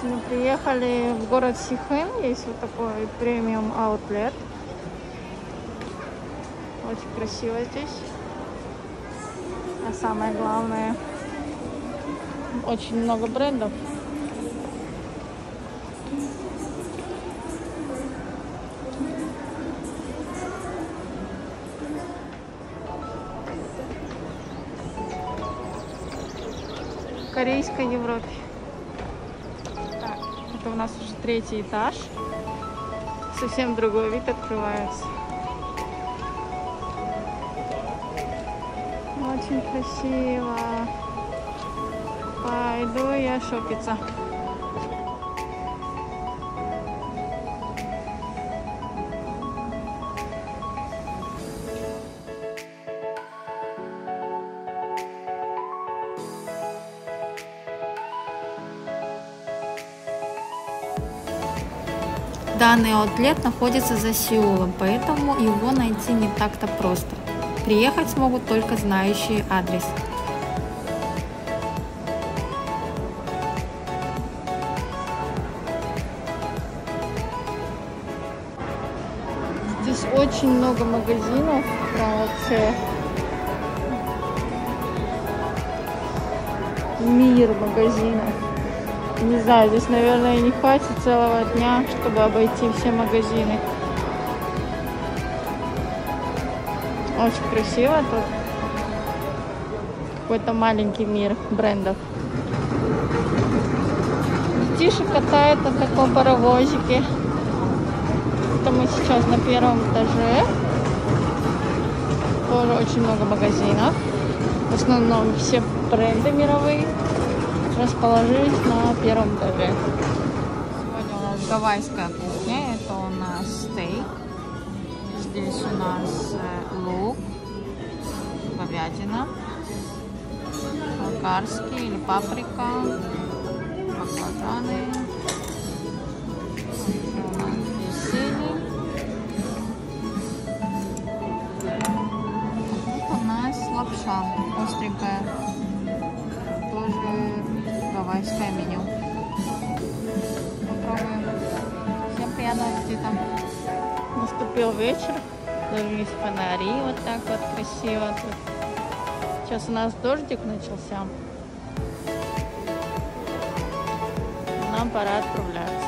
Мы приехали в город Сихын. Есть вот такой премиум аутлет. Очень красиво здесь. А самое главное, очень много брендов. В корейской Европе. Так, это у нас уже 3-й этаж. Совсем другой вид открывается. Очень красиво. Пойду я шопиться. Данный аутлет находится за Сеулом, поэтому его найти не так-то просто. Приехать смогут только знающие адрес. Здесь очень много магазинов. Прям вообще мир магазинов. Не знаю, здесь, наверное, не хватит целого дня, чтобы обойти все магазины. Очень красиво тут. Какой-то маленький мир брендов. Детишек катают на таком паровозике. Это мы сейчас на 1-м этаже. Тоже очень много магазинов. В основном все бренды мировые расположились на 1-м этаже. Сегодня у нас гавайская кухня. Это у нас стейк. Здесь у нас лук, говядина, болгарский или паприка, баклажаны. У нас здесь зелень. Тут у нас лапша остренькая. Тоже гавайское меню. Попробуем. Всем приятного аппетита. Наступил вечер. Зажглись фонари. Вот так вот красиво тут. Сейчас у нас дождик начался. Нам пора отправляться.